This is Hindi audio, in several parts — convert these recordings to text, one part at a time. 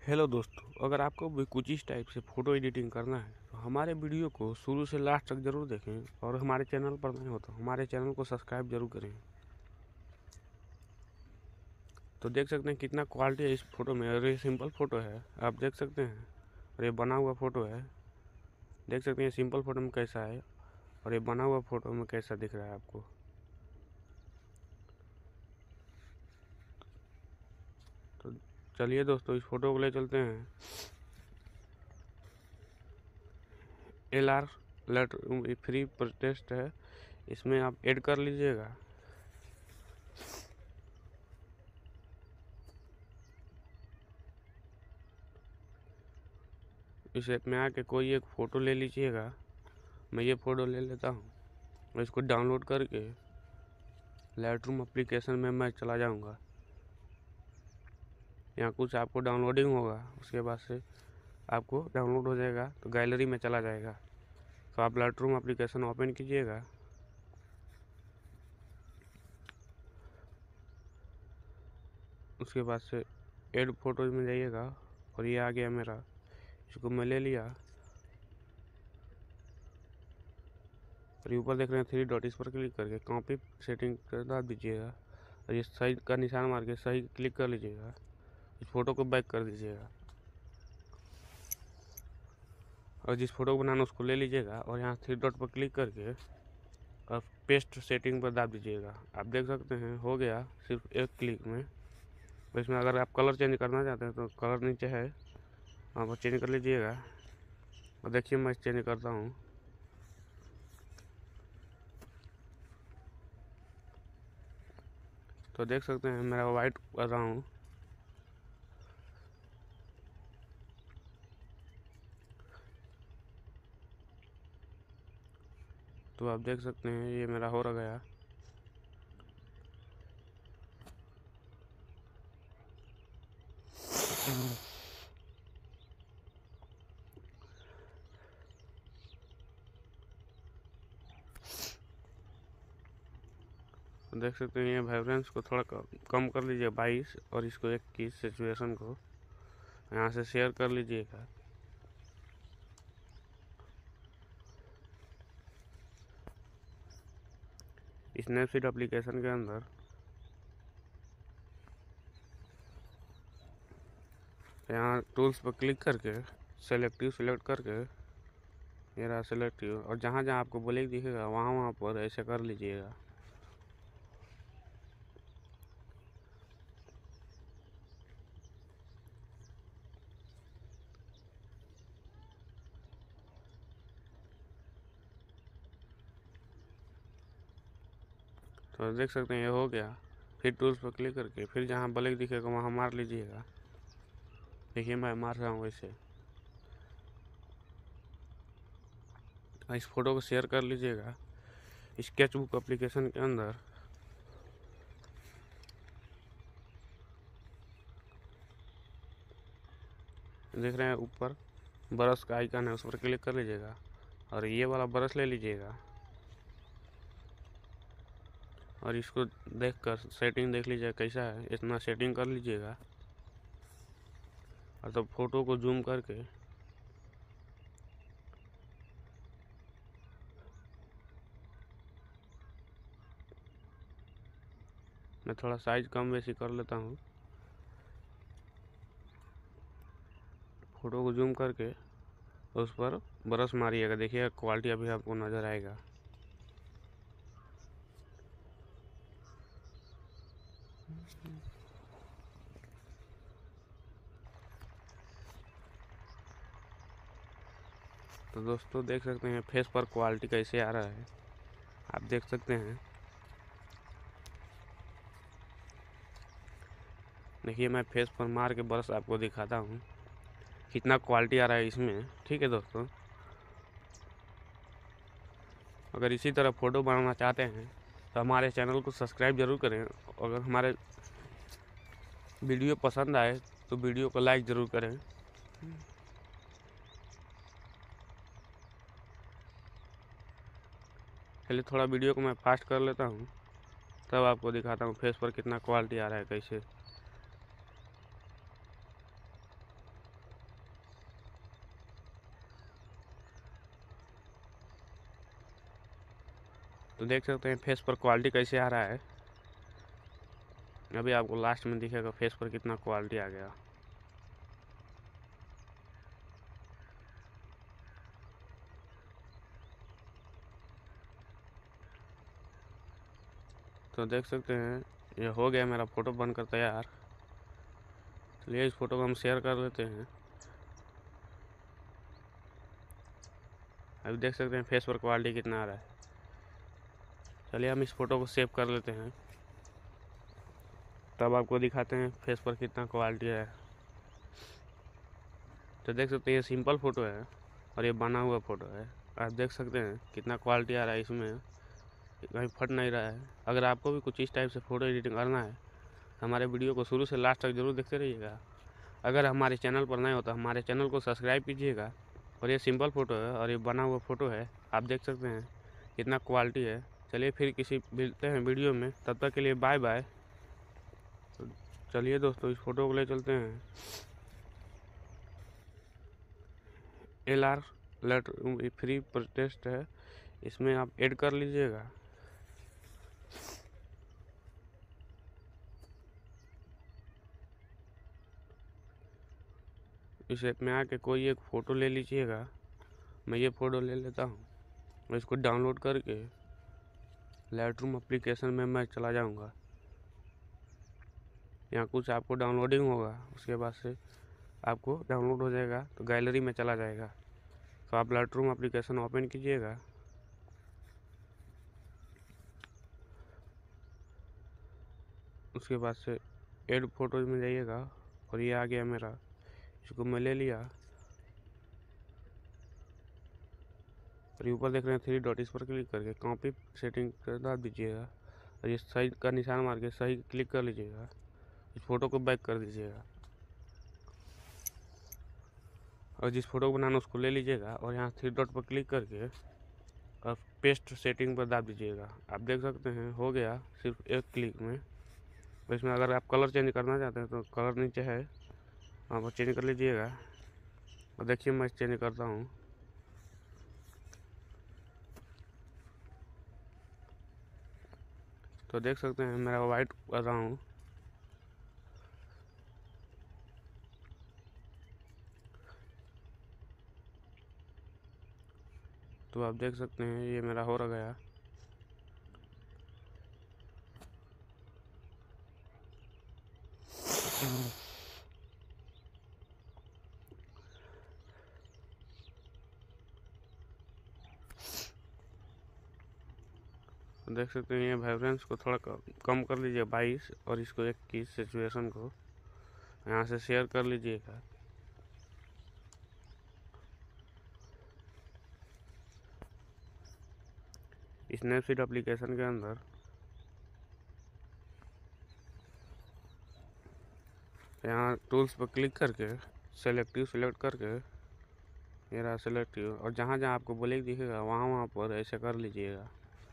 हेलो दोस्तों, अगर आपको भी कुछ इस टाइप से फ़ोटो एडिटिंग करना है तो हमारे वीडियो को शुरू से लास्ट तक ज़रूर देखें और हमारे चैनल पर नहीं हो तो हमारे चैनल को सब्सक्राइब जरूर करें। तो देख सकते हैं कितना क्वालिटी है इस फ़ोटो में। और ये सिंपल फ़ोटो है, आप देख सकते हैं। और ये बना हुआ फ़ोटो है, देख सकते हैं सिंपल फ़ोटो में कैसा है और ये बना हुआ फ़ोटो में कैसा दिख रहा है आपको। तो चलिए दोस्तों, इस फ़ोटो को ले चलते हैं LR लेटर फ्री प्रोटेस्ट है, इसमें आप ऐड कर लीजिएगा। इस ऐप में आके कोई एक फ़ोटो ले लीजिएगा। मैं ये फ़ोटो ले लेता हूँ और इसको डाउनलोड करके लाइटरूम एप्लीकेशन में मैं चला जाऊँगा। यहाँ कुछ आपको डाउनलोडिंग होगा, उसके बाद से आपको डाउनलोड हो जाएगा तो गैलरी में चला जाएगा। तो आप लाइटरूम एप्लीकेशन ओपन कीजिएगा। उसके बाद से ऐड फोटोज में जाइएगा और ये आ गया मेरा, इसको मैं ले लिया। और ऊपर देख रहे हैं 3 डॉट, इस पर क्लिक करके कॉपी सेटिंग कर दाब दीजिएगा और ये सही का निशान मार के सही क्लिक कर लीजिएगा। इस फोटो को बैक कर दीजिएगा और जिस फोटो को बनाना उसको ले लीजिएगा और यहाँ 3 डॉट पर क्लिक करके और पेस्ट सेटिंग पर दाब दीजिएगा। आप देख सकते हैं हो गया सिर्फ एक क्लिक में। तो इसमें अगर आप कलर चेंज करना चाहते हैं तो कलर नीचे है, आप चेंज कर लीजिएगा। और देखिए मैं चेंज करता हूँ। तो देख सकते हैं मेरा वाइट कर रहा हूँ। तो आप देख सकते हैं ये मेरा हो रहा गया। देख सकते हैं ये वाइब्रेंस को थोड़ा कम कर लीजिए 22 और इसको 21 सिचुएशन को यहाँ से शेयर कर लीजिएगा। स्नैपसीड एप्लीकेशन के अंदर यहाँ टूल्स पर क्लिक करके सेलेक्टिव सेलेक्ट करके ये रहा सेलेक्टिव, और जहाँ जहाँ आपको ब्लैक दिखेगा वहाँ वहाँ पर ऐसे कर लीजिएगा। तो देख सकते हैं ये हो गया। फिर टूल्स पर क्लिक करके फिर जहाँ ब्लैक दिखेगा वहाँ मार लीजिएगा। देखिए मैं मार रहा हूँ वैसे। इस फोटो को शेयर कर लीजिएगा स्केचबुक एप्लीकेशन के अंदर। देख रहे हैं ऊपर ब्रश का आइकन है, उस पर क्लिक कर लीजिएगा और ये वाला ब्रश ले लीजिएगा और इसको देखकर सेटिंग देख लीजिएगा कैसा है, इतना सेटिंग कर लीजिएगा। और तो फोटो को जूम करके मैं थोड़ा साइज कम बेसी कर लेता हूँ। फोटो को जूम करके उस पर ब्रश मारिएगा, देखिएगा क्वालिटी अभी आपको नज़र आएगा। तो दोस्तों देख सकते हैं फेस पर क्वालिटी कैसे आ रहा है, आप देख सकते हैं। देखिए मैं फेस पर मार के ब्रश आपको दिखाता हूँ कितना क्वालिटी आ रहा है इसमें। ठीक है दोस्तों, अगर इसी तरह फ़ोटो बनाना चाहते हैं तो हमारे चैनल को सब्सक्राइब जरूर करें। अगर हमारे वीडियो पसंद आए तो वीडियो को लाइक ज़रूर करें। चलिए थोड़ा वीडियो को मैं फास्ट कर लेता हूँ, तब आपको दिखाता हूँ फेस पर कितना क्वालिटी आ रहा है कैसे। तो देख सकते हैं फेस पर क्वालिटी कैसे आ रहा है। अभी आपको लास्ट में दिखेगा फेस पर कितना क्वालिटी आ गया। तो देख सकते हैं ये हो गया मेरा फ़ोटो बनकर तैयार। चलिए इस फ़ोटो को हम शेयर कर लेते हैं। अभी देख सकते हैं फेस पर क्वालिटी कितना आ रहा है। चलिए हम इस फ़ोटो को सेव कर लेते हैं, तब आपको दिखाते हैं फेस पर कितना क्वालिटी है। तो देख सकते हैं ये सिंपल फ़ोटो है और ये बना हुआ फ़ोटो है। आप देख सकते हैं कितना क्वालिटी आ रहा है, इसमें कहीं फट नहीं रहा है। अगर आपको भी कुछ इस टाइप से फ़ोटो एडिटिंग करना है, हमारे वीडियो को शुरू से लास्ट तक जरूर देखते रहिएगा। अगर हमारे चैनल पर नए हो तो हमारे चैनल को सब्सक्राइब कीजिएगा। और ये सिंपल फ़ोटो है और ये बना हुआ फ़ोटो है, आप देख सकते हैं कितना क्वालिटी है। चलिए फिर किसी मिलते हैं वीडियो में, तब तक के लिए बाय बाय। तो चलिए दोस्तों इस फ़ोटो को ले चलते हैं। LR लेटर फ्री प्रोटेस्ट है, इसमें आप ऐड कर लीजिएगा। इस ऐप में आके कोई एक फ़ोटो ले लीजिएगा। मैं ये फ़ोटो ले लेता हूँ। मैं इसको डाउनलोड करके लाइटरूम एप्लीकेशन में मैं चला जाऊँगा। यहाँ कुछ आपको डाउनलोडिंग होगा, उसके बाद से आपको डाउनलोड हो जाएगा तो गैलरी में चला जाएगा। तो आप लाइटरूम एप्लीकेशन ओपन कीजिएगा। उसके बाद से ऐड फोटोज में जाइएगा और ये आ गया मेरा, इसको मैं ले लिया। और ऊपर देख रहे हैं 3 डॉट, इस पर क्लिक करके कॉपी सेटिंग कर दाब दीजिएगा और ये सही का निशान मार के सही क्लिक कर लीजिएगा। इस फ़ोटो को बैक कर दीजिएगा और जिस फ़ोटो को बनाना उसको ले लीजिएगा और यहाँ 3 डॉट पर क्लिक करके और पेस्ट सेटिंग पर दाब दीजिएगा। आप देख सकते हैं हो गया सिर्फ एक क्लिक में। तो इसमें अगर आप कलर चेंज करना चाहते हैं तो कलर नीचे है, वहाँ पर चेंज कर लीजिएगा। और देखिए मैं चेंज करता हूँ। तो देख सकते हैं मेरा वाइट कर रहा हूँ। तो आप देख सकते हैं ये मेरा हो रहा गया। देख सकते हैं ये वाइब्रेंस को थोड़ा कम कर लीजिए 22 और इसको 21 सिचुएशन को यहाँ से शेयर कर लीजिएगा। स्नैपसीड एप्लीकेशन के अंदर यहाँ टूल्स पर क्लिक करके सेलेक्टिव सेलेक्ट करके ये रहा सेलेक्टिव, और जहाँ जहाँ आपको ब्लैक दिखेगा वहाँ वहाँ पर ऐसे कर लीजिएगा।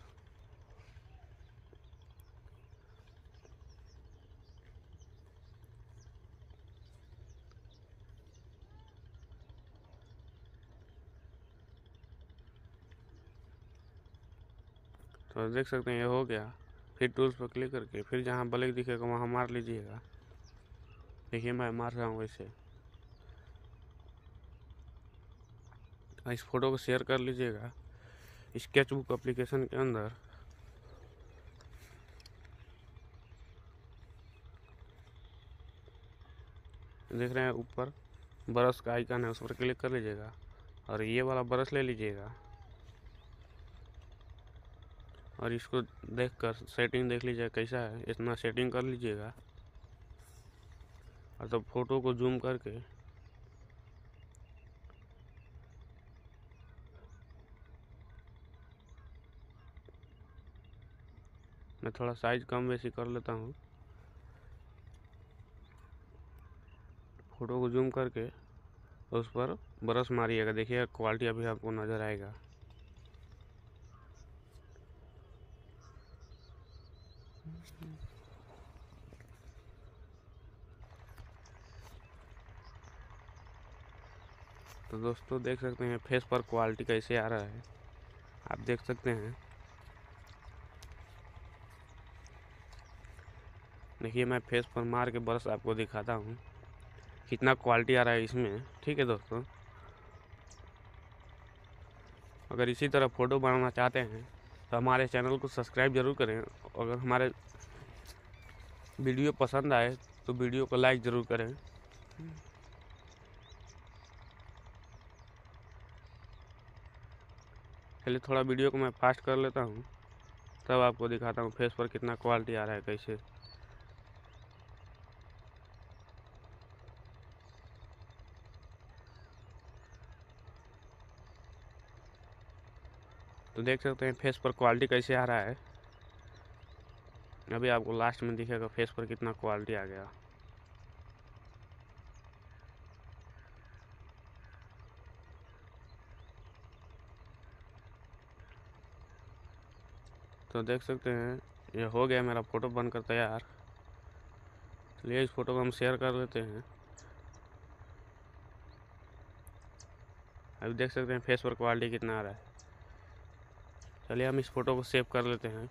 तो देख सकते हैं ये हो गया। फिर टूल्स पर क्लिक करके फिर जहाँ ब्लैक दिखेगा वहाँ मार लीजिएगा। देखिए मैं मार रहा हूँ वैसे। इस फोटो को शेयर कर लीजिएगा स्केचबुक एप्लीकेशन के अंदर। देख रहे हैं ऊपर ब्रश का आइकन है, उस पर क्लिक कर लीजिएगा और ये वाला ब्रश ले लीजिएगा और इसको देखकर सेटिंग देख लीजिएगा कैसा है, इतना सेटिंग कर लीजिएगा। और तब फोटो को जूम करके मैं थोड़ा साइज कम बेसी कर लेता हूँ। फोटो को जूम करके उस पर ब्रश मारिएगा, देखिए क्वालिटी अभी आपको नज़र आएगा। तो दोस्तों देख सकते हैं फेस पर क्वालिटी कैसे आ रहा है, आप देख सकते हैं। देखिए मैं फेस पर मार के ब्रश आपको दिखाता हूँ कितना क्वालिटी आ रहा है इसमें। ठीक है दोस्तों, अगर इसी तरह फ़ोटो बनाना चाहते हैं तो हमारे चैनल को सब्सक्राइब ज़रूर करें। अगर हमारे वीडियो पसंद आए तो वीडियो को लाइक ज़रूर करें। चलिए थोड़ा वीडियो को मैं फास्ट कर लेता हूँ, तब आपको दिखाता हूँ फेस पर कितना क्वालिटी आ रहा है कैसे। तो देख सकते हैं फेस पर क्वालिटी कैसे आ रहा है। अभी आपको लास्ट में दिखेगा फेस पर कितना क्वालिटी आ गया। तो देख सकते हैं ये हो गया मेरा फ़ोटो बनकर तैयार। चलिए इस फ़ोटो को हम शेयर कर लेते हैं। अभी देख सकते हैं फेस पर क्वालिटी कितना आ रहा है। चलिए हम इस फ़ोटो को सेव कर लेते हैं,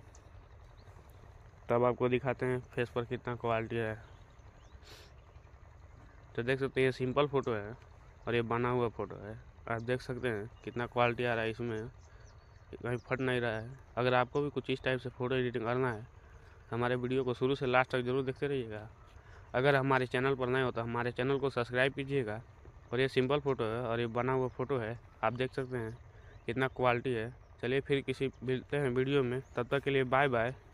तब आपको दिखाते हैं फेस पर कितना क्वालिटी है। तो देख सकते हैं ये सिंपल फ़ोटो है और ये बना हुआ फ़ोटो है। आप देख सकते हैं कितना क्वालिटी आ रहा है इसमें, कहीं फट नहीं रहा है। अगर आपको भी कुछ इस टाइप से फ़ोटो एडिटिंग करना है हमारे वीडियो को शुरू से लास्ट तक ज़रूर देखते रहिएगा। अगर हमारे चैनल पर नए हो तो हमारे चैनल को सब्सक्राइब कीजिएगा। और ये सिंपल फ़ोटो है और ये बना हुआ फ़ोटो है, आप देख सकते हैं कितना क्वालिटी है। चलिए फिर किसी मिलते हैं वीडियो में, तब तक के लिए बाय बाय।